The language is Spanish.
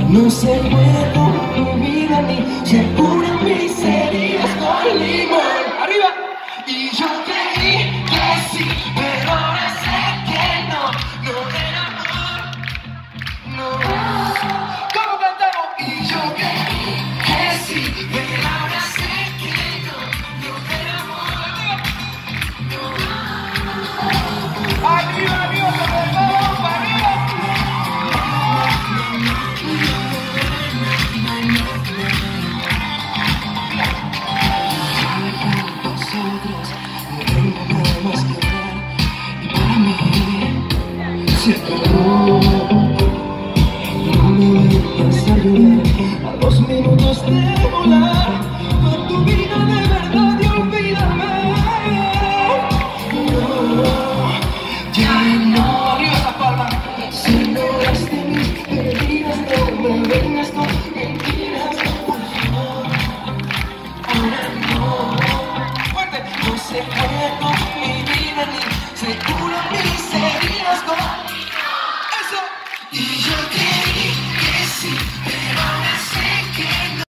No se puede mi vida ni se curan mis heridas con limón. ¡Arriba! Y yo creí que sí, pero ahora sé que no. No era amor, no. ¿Cómo cantamos? Y yo creí que sí, pero ahora sé que no. No era amor, no. ¡Arriba, arriba, por favor, arriba! Se acabó. No me dejes a llorar a 2 minutos de volar por tu vida de verdad y olvídame. No, ya no. Arriba esa palma. Si no eres de mis heridas, no me vengas con mentiras, por favor. Ahora no. Fuerte. No se puede con mi vida ni se